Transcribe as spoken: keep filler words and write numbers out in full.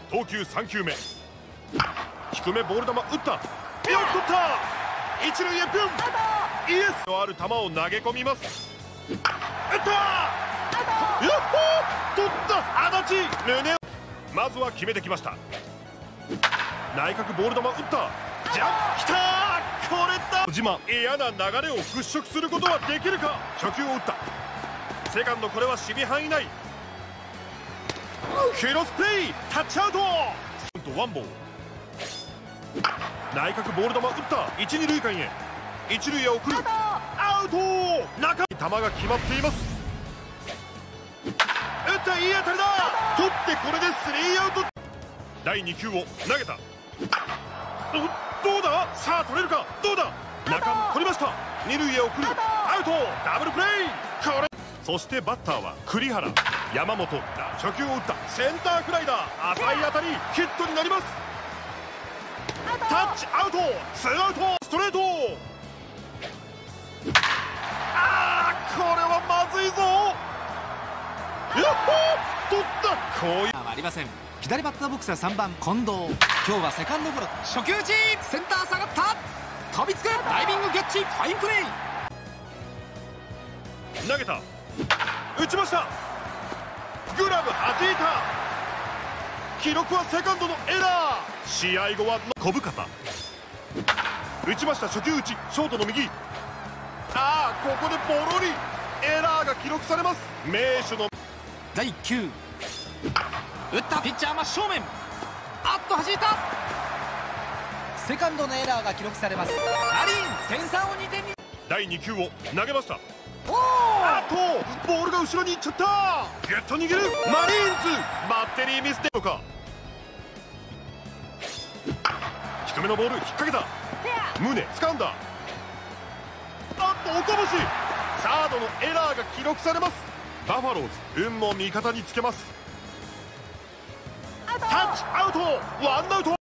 投球さん球目、低めボール球打った、よく取った、一塁へピュン、イエスのある球を投げ込みます。打った、やっほー、取った、足立胸をまずは決めてきました。内角ボール球打った、ジャンプきたー、これだ、小島、嫌な流れを払拭することはできるか。初球を打った、セカンド、これは守備範囲内、クロスプレー、タッチアウト、ワンボール、内角ボール球打った、一二塁間へ、一塁へ送る、アウト、中に球が決まっています。打った、いい当たりだ、取って、これでスリーアウト。だいに球を投げた、どうだ、さあ取れるか、どうだ、中野取りました、二塁へ送る、アウト、ダブルプレー、これ、そしてバッターは栗原、山本、初球を打った、センターフライだ、浅い当たり、ヒットになります。タッチアウト、ツーアウト、ストレート、あー、これはまずいぞ、やっほー、取った、こういうありません。左バッターボックスはさんばん近藤、今日はセカンドゴロ、初球打ち、センター下がった、飛びつく、ダイビングキャッチ、ファインプレー、 投げた、打ちました、グラブ弾いた、記録はセカンドのエラー、試合後は小深田、打ちました、初球打ち、ショートの右、ああ、ここでボロリ、エラーが記録されます。名手のだいきゅう、打った、ピッチャー真正面、あっと弾いた、セカンドのエラーが記録されます。マリーン、点差をにてんに。 だいに球を投げました、 おあっとボールが後ろに行っちゃった、ギュッと握るマリーンズ、バッテリーミスでのか、低めのボール引っ掛けた、宗掴んだ、あっと岡星、サードのエラーが記録されます。バファローズ、運も味方につけます。タッチアウト、ワンアウト。